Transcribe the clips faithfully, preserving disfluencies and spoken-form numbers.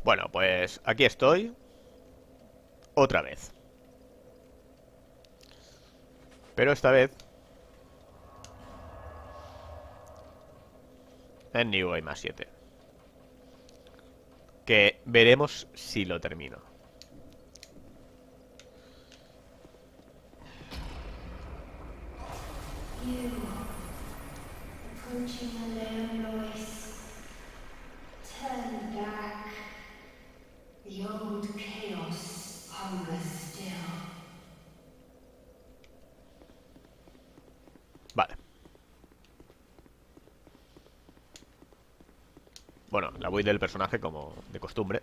Bueno, pues aquí estoy. Otra vez. Pero esta vez en New Game más siete. Que veremos si lo termino. You, approaching a low voice, turn back. The old chaos hungers still. Vale. Bueno, la build del personaje como de costumbre.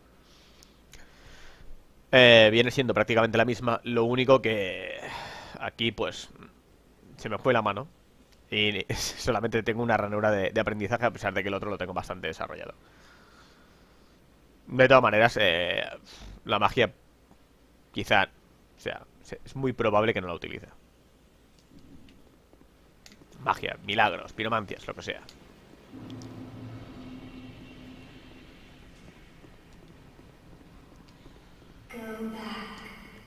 Eh, viene siendo prácticamente la misma. Lo único que aquí pues se me fue la mano. Y solamente tengo una ranura de, de aprendizaje a pesar de que el otro lo tengo bastante desarrollado. De todas maneras, eh, la magia quizá, o sea, es muy probable que no la utilice. Magia, milagros, piromancias, lo que sea. Go back.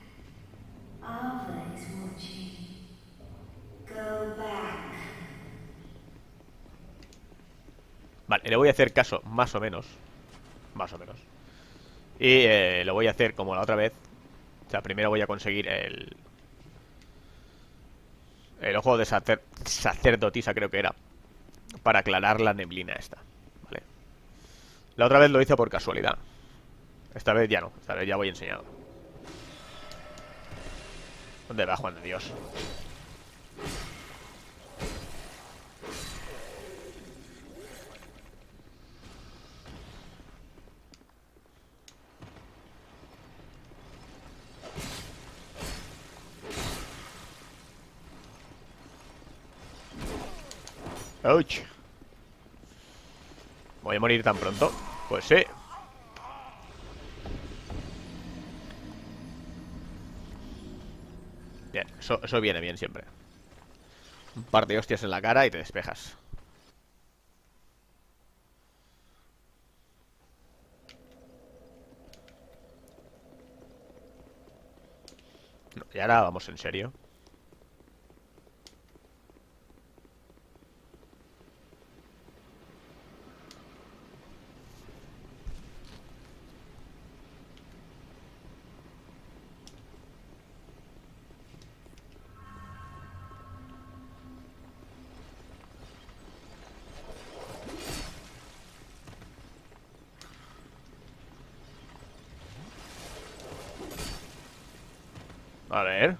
Ava is watching. Go back. Vale, le voy a hacer caso más o menos. Más o menos. Y eh, lo voy a hacer como la otra vez. O sea, primero voy a conseguir el... El ojo de sacer, sacerdotisa creo que era. Para aclarar la neblina esta. Vale. La otra vez lo hice por casualidad. Esta vez ya no. Esta vez ya voy enseñado. ¿Dónde va Juan de Dios? Ouch. ¿Voy a morir tan pronto? Pues sí. Bien, eso, eso viene bien siempre. Un par de hostias en la cara y te despejas. No, y ahora vamos en serio. A ver.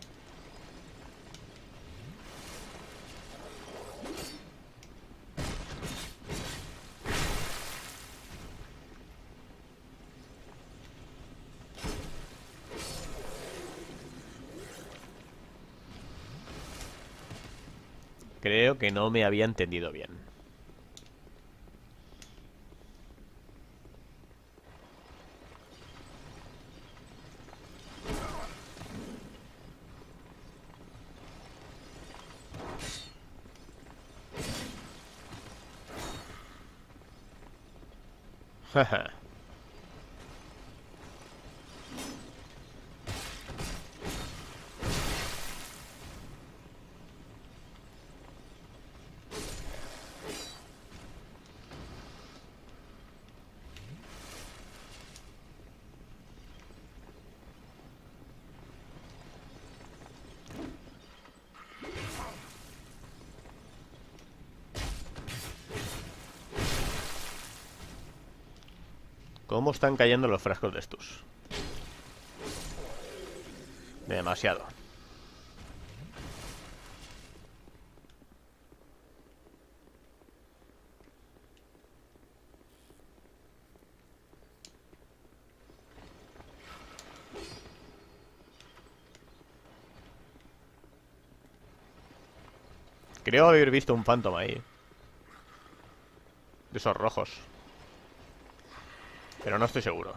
Creo que no me había entendido bien. Jaja. ¿Cómo están cayendo los frascos de estos? Demasiado. Creo haber visto un Phantom ahí. De esos rojos. Pero no estoy seguro.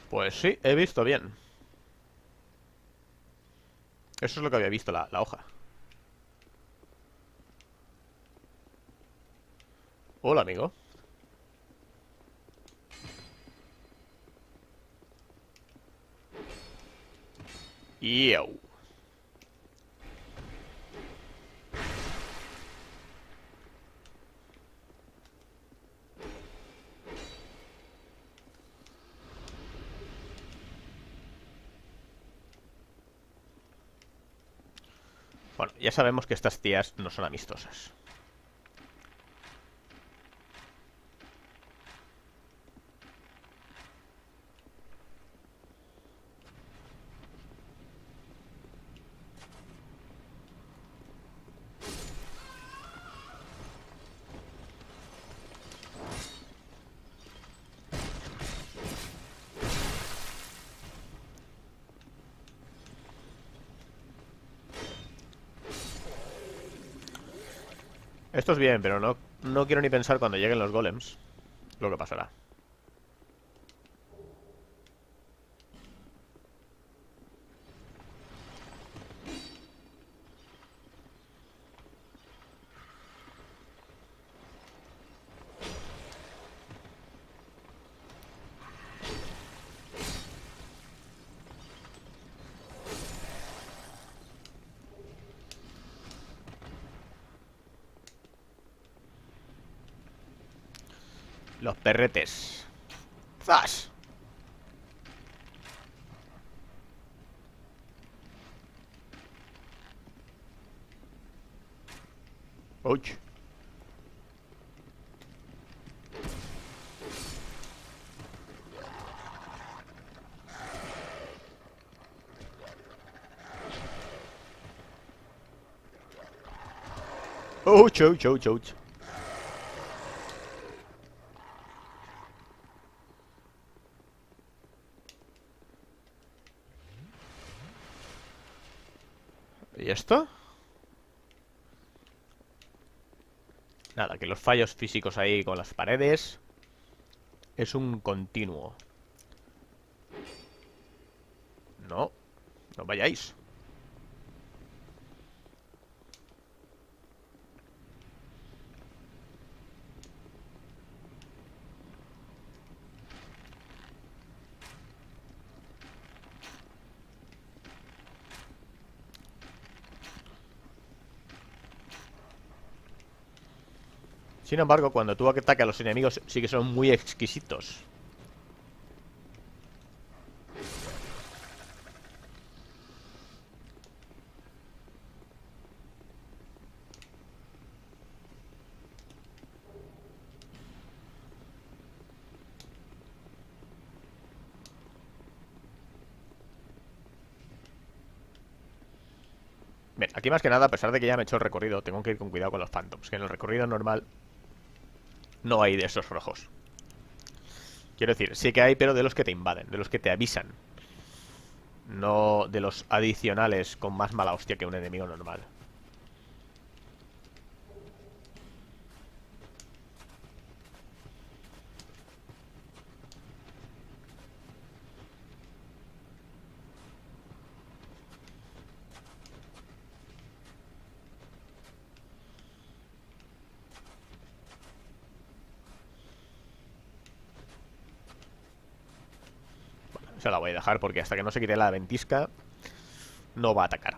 Pues sí, he visto bien. Eso es lo que había visto, la, la hoja. Hola, amigo. Yo. Bueno, ya sabemos que estas tías no son amistosas. Esto es bien, pero no, no quiero ni pensar cuando lleguen los golems lo que pasará. Los perretes. ¡Zas! ¡Ouch! ¡Ouch, ouch, ouch, ouch! ¿Y esto? Nada, que los fallos físicos ahí con las paredes es un continuo. No, no vayáis. Sin embargo, cuando tú atacas a los enemigos sí que son muy exquisitos. Bien, aquí más que nada, a pesar de que ya me he hecho el recorrido, tengo que ir con cuidado con los phantoms, que en el recorrido normal no hay de esos rojos. Quiero decir, sí que hay, pero de los que te invaden, de los que te avisan. No de los adicionales con más mala hostia que un enemigo normal. Se la voy a dejar porque hasta que no se quite la ventisca no va a atacar.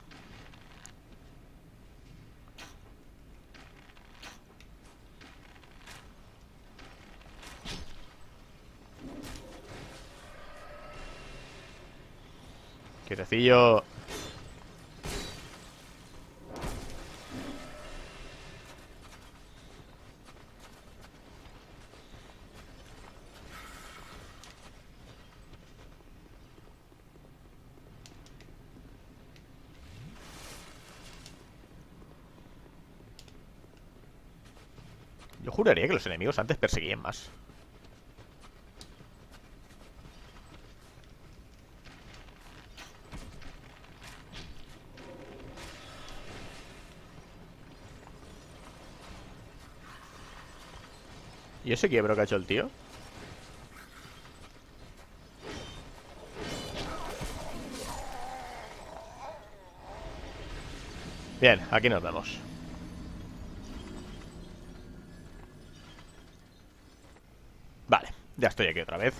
Quietecillo. Yo juraría que los enemigos antes perseguían más. ¿Y ese quiebro que ha hecho el tío? Bien, aquí nos vemos. Vale, ya estoy aquí otra vez.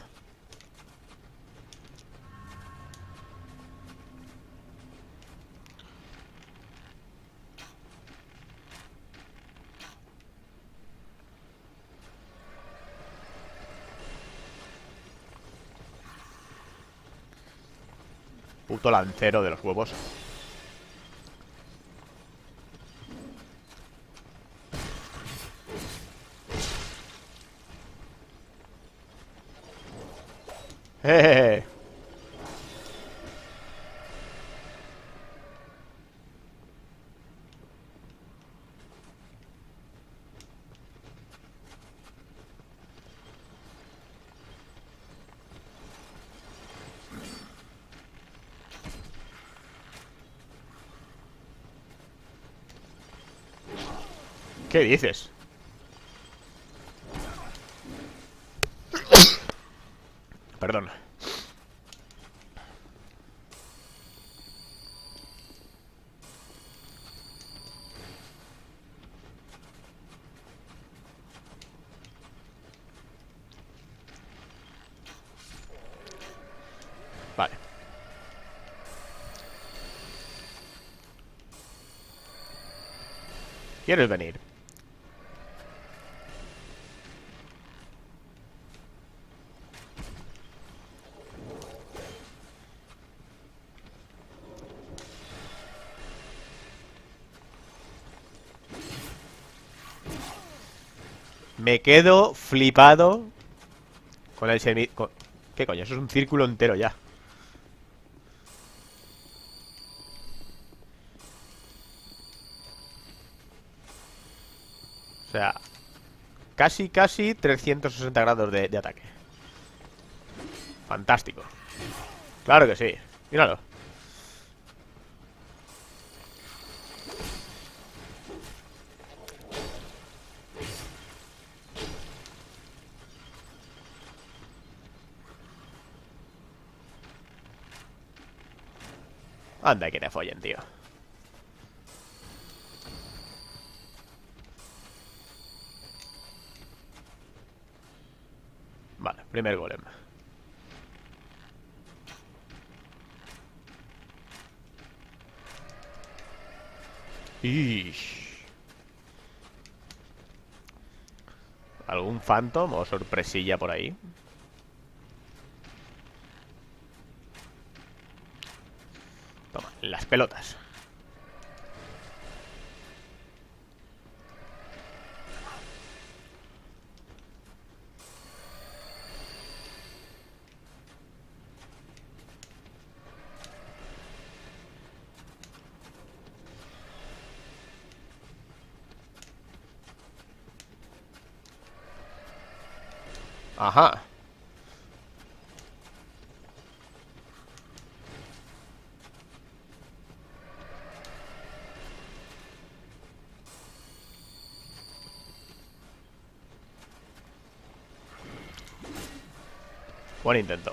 Puto lancero de los huevos. ¡Eh! ¿Qué dices? Perdón. Vale. ¿Quieres venir? Me quedo flipado con el semi... con- ¿Qué coño? Eso es un círculo entero ya. O sea, casi, casi trescientos sesenta grados de, de ataque. Fantástico. Claro que sí. Míralo. Anda, que te follen, tío. Vale, primer golem. Ish. ¿Algún phantom o sorpresilla por ahí? Toma, las pelotas. Ajá. Buen intento.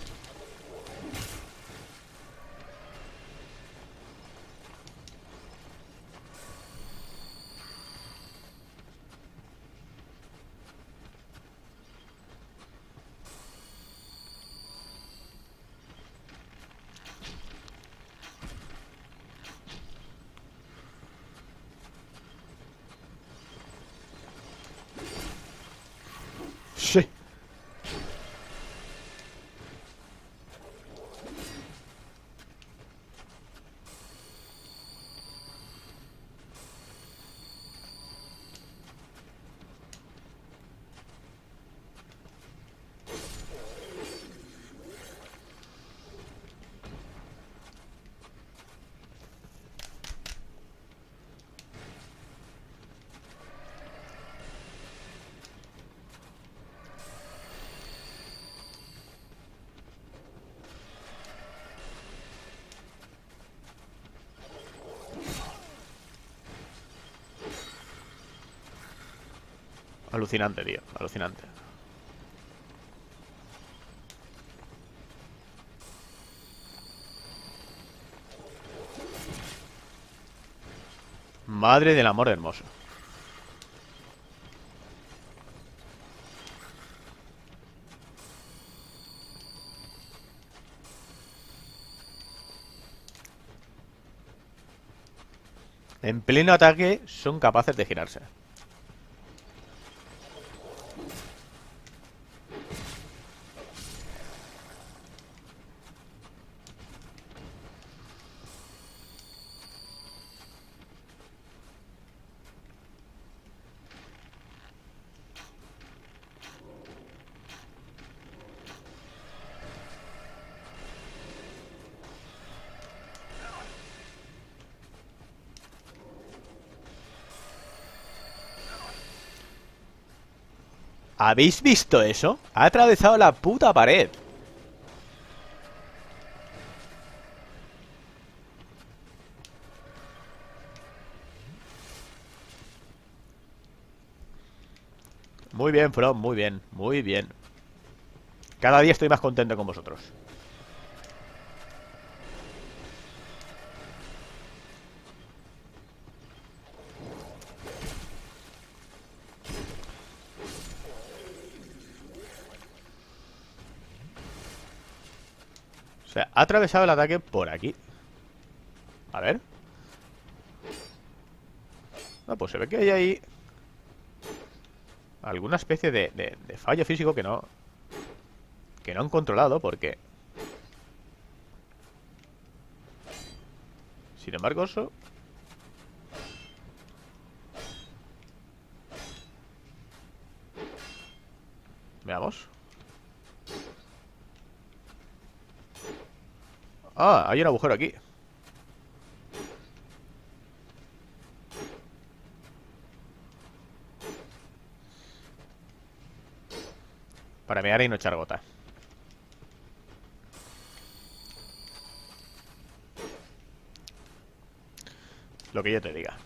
Sí. Alucinante, tío. Alucinante. Madre del amor hermoso. En pleno ataque son capaces de girarse. ¿Habéis visto eso? Ha atravesado la puta pared. Muy bien, From, muy bien, muy bien. Cada día estoy más contento con vosotros. O sea, ha atravesado el ataque por aquí. A ver. No, pues se ve que hay ahí alguna especie de, de, de fallo físico que no que no han controlado, porque sin embargo eso veamos. Ah, hay un agujero aquí. Para mear y no echar gota. Lo que yo te diga.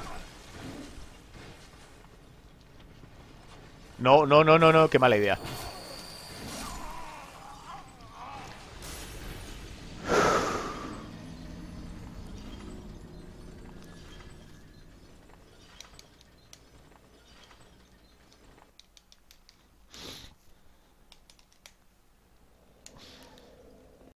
No, no, no, no, no, qué mala idea.